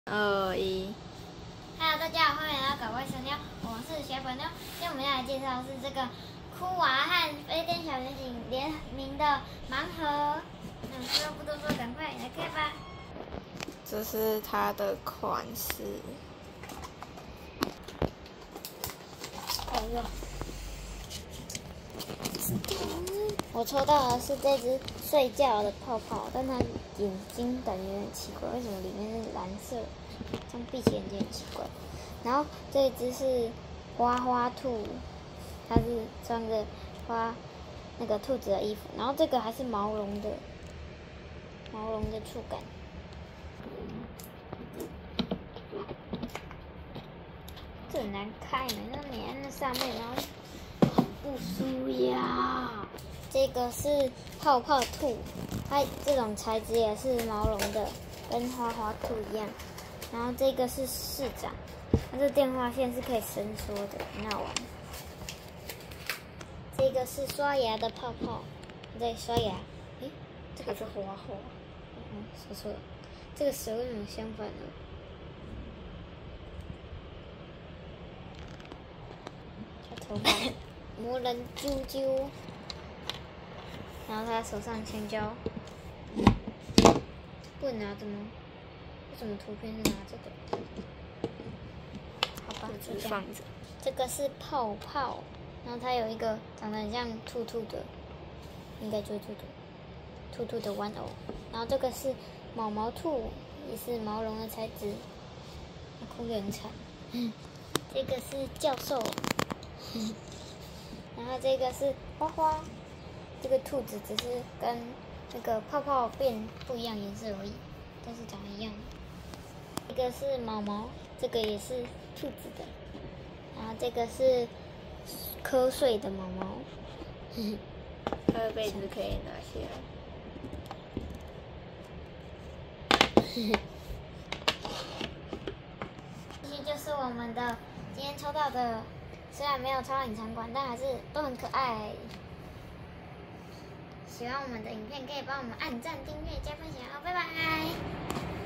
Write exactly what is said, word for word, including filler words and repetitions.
二一。 Hello， 大家好，欢迎来到搞怪神妞，我是小粉妞。今天我们要来介绍的是这个酷娃和飞天小女警联名的盲盒。那废话不多说，赶快来看吧。 这是它的款式。 哎呦！我抽到的是这只睡觉的泡泡，但它眼睛感觉有点奇怪，为什么里面是蓝色？这样闭起眼睛很奇怪。然后这一只是花花兔，它是穿着花那个兔子的衣服，然后这个还是毛绒的，毛绒的触感。这很难开呢，那你按那上面，然后不舒呀。这个是泡泡兔，它这种材质也是毛绒的，跟花花兔一样。然后这个是市长，它这电话线是可以伸缩的，很好玩。这个是刷牙的泡泡，对，刷牙。诶，这个是花花。嗯，说错了，这个蛇为什么相反呢？它头发，魔人啾啾。然后他手上香蕉，不能拿着吗？为什么图片是拿着的？好吧，就这样。这个是泡泡，然后它有一个长得很像兔兔的，应该就是兔兔，兔兔的玩偶。然后这个是毛毛兔，也是毛绒的材质，哭得很惨。这个是教授，然后这个是花花。这个兔子只是跟那个泡泡变不一样颜色而已，但是长得一样。这个是毛毛，这个也是兔子的，然后这个是瞌睡的毛毛。 它的被子可以拿下来。这些就是我们的今天抽到的，虽然没有抽到隐藏款，但还是都很可爱。喜欢我们的影片，可以帮我们按赞、订阅、加分享哦，拜拜。